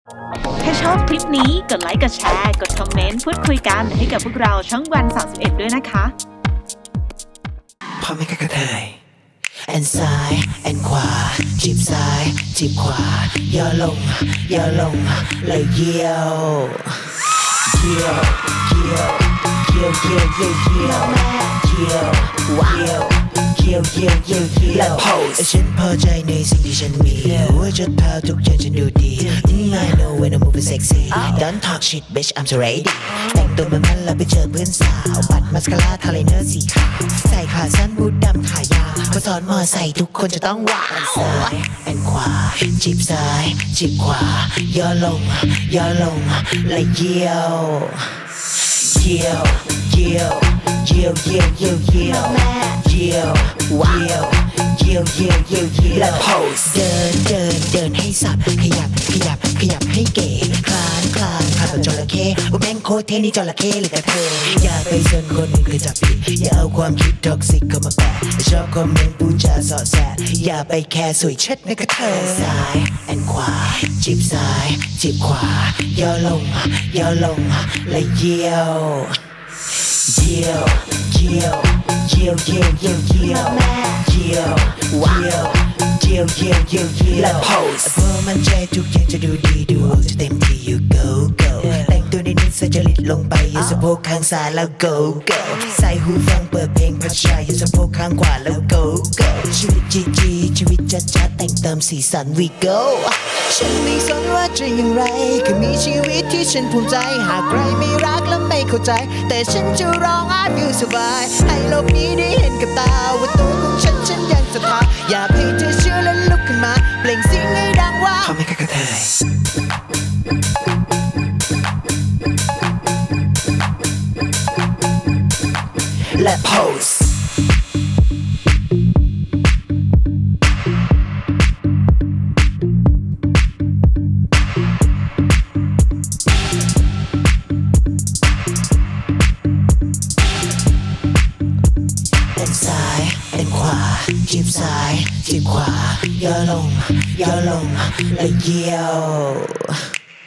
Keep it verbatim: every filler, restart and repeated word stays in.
ถ้าชอบคลิปนี้กดไลค์กดแชร์กดคอมเมนต์พูดคุยกันให้กับพวกเราช่องวันสามสิบเอ็ดด้วยนะคะพอไม่กระเทยแอนซ้ายแอนขวาจีบซ้ายจีบขวาย่อลงย่อลงเลยเยี่ยวเยี่ยวเยี่ยวเยี่ยวเยี่ยวเยี่ยวเยี่ยวเยี่ยวว้าวเยี่ยวเยี่ยวเยี่ยวเยี่ยวและโพสฉันพอใจในสิ่งที่ฉันมีหัวจดเท้าทุกอย่างฉันดูดี I know when I move it sexy Don't talk shit bitch I'm so ready แต่งตัวเหมือนมันแล้วไปเจอเพื่อนสาวปัดมัสคาร่าทาไลเนอร์สีขาวใส่ขาสั้นบูทดำขายาวพอสอนมอใส่ทุกคนจะต้องว้าวซ้ายแอนขวาจีบซ้ายจีบขวาย่อลงย่อลงและเยี่ยวเยี่ยวเยี่ยวเยี่ยวเยี่ยวเยี่ยวเยี่ยวเยี่ยวว้าวเยี่ยวเยี่ยวเยี่ยวเยี่ยวและโพสเดินเดินเดินให้สับขยับขยับขยับให้เก๋คลานคลานคลานแบบจระเข้แม่งโคตรเท่นี่จระเข้หรือกระเทยอย่าไปสนคนอื่นคือจับผิดอย่าเอาความคิดท็อกซิกเข้ามาแปะชอบคอมเมนต์พูดจาสอดแสอย่าไปแคร์สวยเช็ดในกระเทยซ้ายแอนขวาจีบซ้ายจีบขวาย่อลงย่อลงและเยี่ยวเยี่ยวเยี่ยวเยี่ยวเยี่ยวเยี่ยวเยี่ยวเยี่ยวว้าวเยี่ยวเยี่ยวเยี่ยวเยี่ยวและโพสพอมันใจทุกอย่างจะดูดีดูออกจะเต็มที่ you go go แต่งตัวในนิดใส่จริตลงไปยืดสะโพกข้างซ้ายแล้ว go go ใส่หูฟังเปิดเพลงพัชชายืดสะโพกข้างขวาแล้ว go go ชีวิตจีจีชีวิตจัดจัดแต่งเติมสีสัน we go ฉันไม่สนว่าจะอย่างไรแค่มีชีวิตที่ฉันภูมิใจหากใครไม่รักและไม่เข้าใจแต่ฉันจะร้อง I feel สบายให้โลกนี้ได้เห็นกับตาว่าตัวของฉันฉันยังศรัทธาอยากให้เธอเชื่อและลุกขึ้นมาเปล่งเสียงให้ดังว่าเขาไม่กระเทยและโพสซ้ายแอนขวาจีบซ้ายจีบขวาย่อลงย่อลงและเยี่ยว